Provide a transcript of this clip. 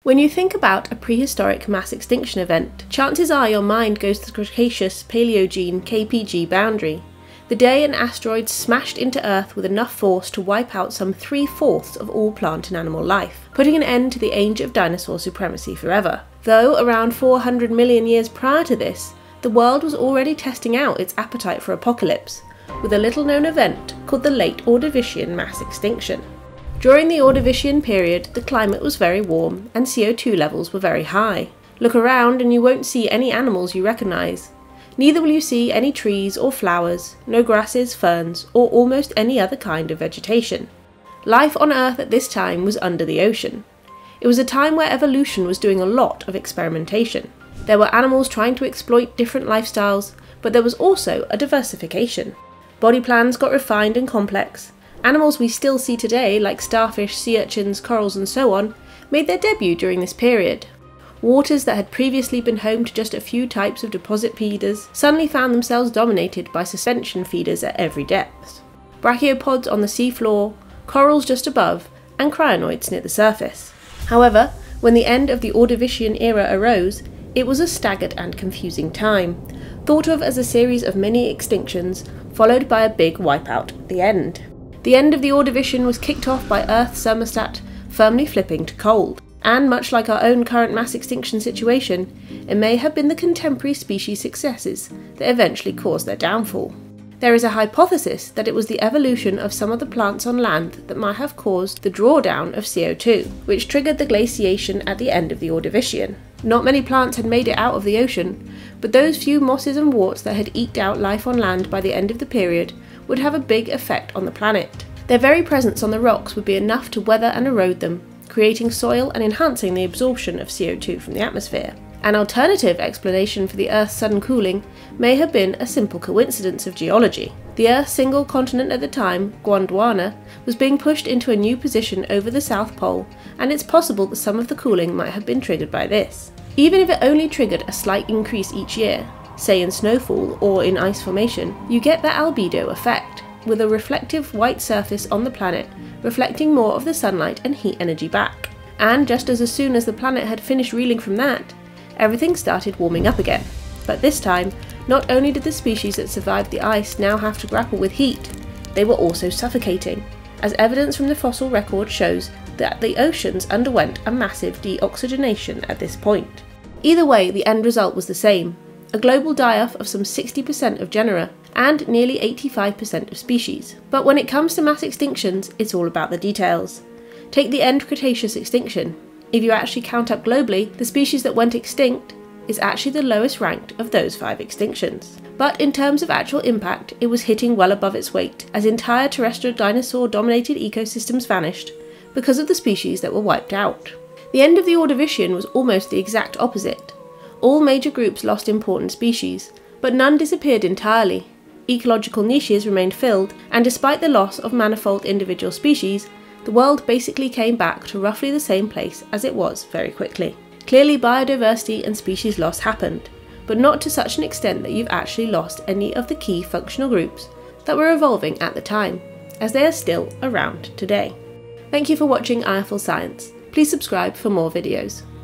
When you think about a prehistoric mass extinction event, chances are your mind goes to the Cretaceous-Paleogene KPG boundary, the day an asteroid smashed into Earth with enough force to wipe out some 3/4 of all plant and animal life, putting an end to the age of dinosaur supremacy forever. Though around 400 million years prior to this, the world was already testing out its appetite for apocalypse, with a little-known event called the Late Ordovician mass extinction. During the Ordovician period, the climate was very warm and CO2 levels were very high. Look around and you won't see any animals you recognise. Neither will you see any trees or flowers, no grasses, ferns, or almost any other kind of vegetation. Life on Earth at this time was under the ocean. It was a time where evolution was doing a lot of experimentation. There were animals trying to exploit different lifestyles, but there was also a diversification. Body plans got refined and complex. Animals we still see today, like starfish, sea urchins, corals and so on, made their debut during this period. Waters that had previously been home to just a few types of deposit feeders suddenly found themselves dominated by suspension feeders at every depth. Brachiopods on the seafloor, corals just above, and cryonoids near the surface. However, when the end of the Ordovician era arose, it was a staggered and confusing time, thought of as a series of mini extinctions, followed by a big wipeout at the end. The end of the Ordovician was kicked off by Earth's thermostat firmly flipping to cold. And much like our own current mass extinction situation, it may have been the contemporary species successes that eventually caused their downfall. There is a hypothesis that it was the evolution of some of the plants on land that might have caused the drawdown of CO2, which triggered the glaciation at the end of the Ordovician. Not many plants had made it out of the ocean, but those few mosses and warts that had eked out life on land by the end of the period would have a big effect on the planet. Their very presence on the rocks would be enough to weather and erode them, creating soil and enhancing the absorption of CO2 from the atmosphere. An alternative explanation for the Earth's sudden cooling may have been a simple coincidence of geology. The Earth's single continent at the time, Gondwana, was being pushed into a new position over the South Pole, and it's possible that some of the cooling might have been triggered by this. Even if it only triggered a slight increase each year, say in snowfall or in ice formation, you get that albedo effect, with a reflective white surface on the planet reflecting more of the sunlight and heat energy back. And just as soon as the planet had finished reeling from that, everything started warming up again. But this time, not only did the species that survived the ice now have to grapple with heat, they were also suffocating, as evidence from the fossil record shows that the oceans underwent a massive deoxygenation at this point. Either way, the end result was the same: a global die-off of some 60% of genera, and nearly 85% of species. But when it comes to mass extinctions, it's all about the details. Take the end Cretaceous extinction. If you actually count up globally, the species that went extinct is actually the lowest ranked of those 5 extinctions. But in terms of actual impact, it was hitting well above its weight, as entire terrestrial dinosaur-dominated ecosystems vanished because of the species that were wiped out. The end of the Ordovician was almost the exact opposite. All major groups lost important species, but none disappeared entirely. Ecological niches remained filled, and despite the loss of manifold individual species, the world basically came back to roughly the same place as it was very quickly. Clearly, biodiversity and species loss happened, but not to such an extent that you've actually lost any of the key functional groups that were evolving at the time, as they are still around today. Thank you for watching IFL Science. Please subscribe for more videos.